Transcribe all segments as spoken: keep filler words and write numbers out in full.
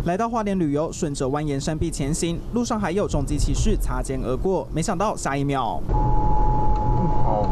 来到花莲旅游，顺着蜿蜒山壁前行，路上还有重机骑士擦肩而过，没想到下一秒， 好。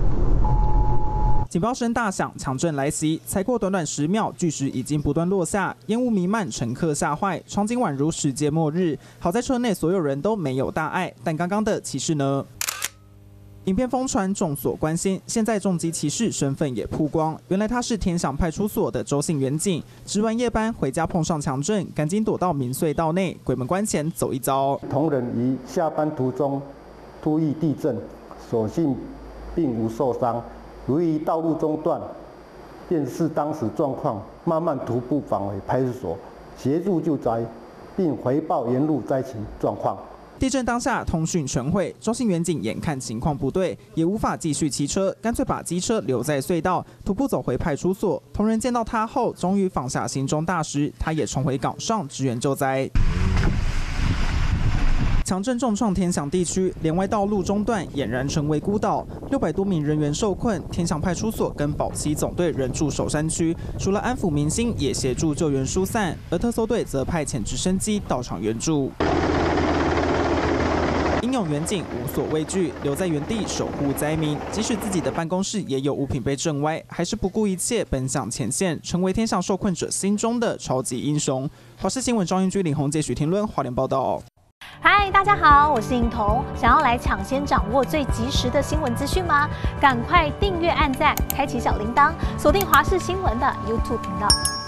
警报声大响，强震来袭，才过短短十秒，巨石已经不断落下，烟雾弥漫，乘客吓坏，场景宛如世界末日。好在车内所有人都没有大碍，但刚刚的骑士呢？影片疯传，众所关心。现在重机骑士身份也曝光，原来他是天祥派出所的周姓员警，值完夜班回家碰上强震，赶紧躲到民隧道内，鬼门关前走一遭。 同仁于下班途中突遇地震，所幸并无受伤。 由于道路中断，便是当时状况，慢慢徒步返回派出所，协助救灾，并回报沿路灾情状况。 地震当下，通讯全毁，周姓员警眼看情况不对，也无法继续骑车，干脆把机车留在隧道，徒步走回派出所。同仁见到他后，终于放下心中大石，他也重回岗上支援救灾。 强震重创天祥地区，连外道路中断，俨然成为孤岛。六百多名人员受困，天祥派出所跟保七总队仍驻守山区，除了安抚民心，也协助救援疏散。而特搜队则派遣直升机到场援助。英勇员警无所畏惧，留在原地守护灾民，即使自己的办公室也有物品被震歪，还是不顾一切奔向前线，成为天祥受困者心中的超级英雄。华视新闻张英居、林宏杰、许廷伦华联报道。 嗨，大家好，我是颖彤。想要来抢先掌握最及时的新闻资讯吗？赶快订阅、按赞、开启小铃铛，锁定华视新闻的 YouTube 频道。